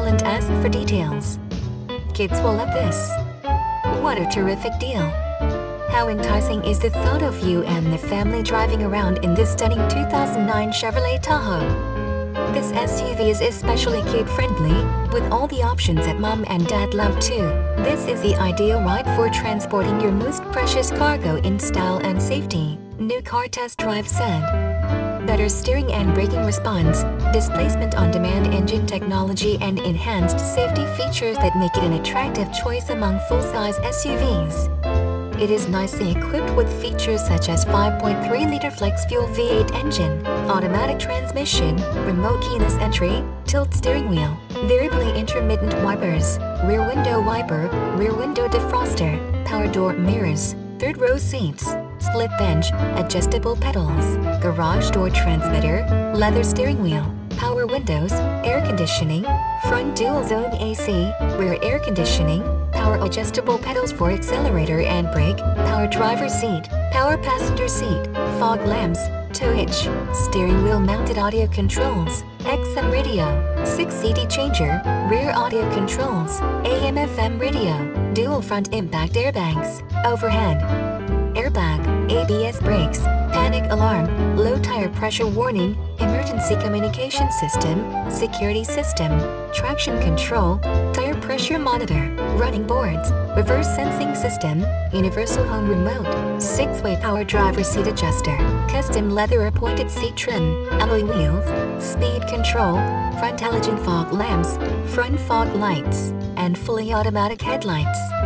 silent ask for details. Kids will love this. What a terrific deal. How enticing is the thought of you and the family driving around in this stunning 2009 Chevrolet Tahoe. This SUV is especially kid-friendly, with all the options that mom and dad love too. This is the ideal ride for transporting your most precious cargo in style and safety, new car test drive said. Better steering and braking response, displacement on demand engine technology and enhanced safety features that make it an attractive choice among full-size SUVs. It is nicely equipped with features such as 5.3-liter flex-fuel V8 engine, automatic transmission, remote keyless entry, tilt steering wheel, variably intermittent wipers, rear window wiper, rear window defroster, power door mirrors, third-row seats, split bench, adjustable pedals, garage door transmitter, leather steering wheel, power windows, air conditioning, front dual-zone AC, rear air conditioning, power adjustable pedals for accelerator and brake, power driver seat, power passenger seat, fog lamps, tow hitch, steering wheel mounted audio controls, XM radio, 6 CD changer, rear audio controls, AM/FM radio, dual front impact airbags, overhead airbag, ABS brakes, panic alarm, low tire pressure warning, emergency communication system, security system, traction control, tire pressure monitor, running boards, reverse sensing system, universal home remote, 6-way power driver seat adjuster, custom leather appointed seat trim, alloy wheels, speed control, front halogen fog lamps, front fog lights, and fully automatic headlights.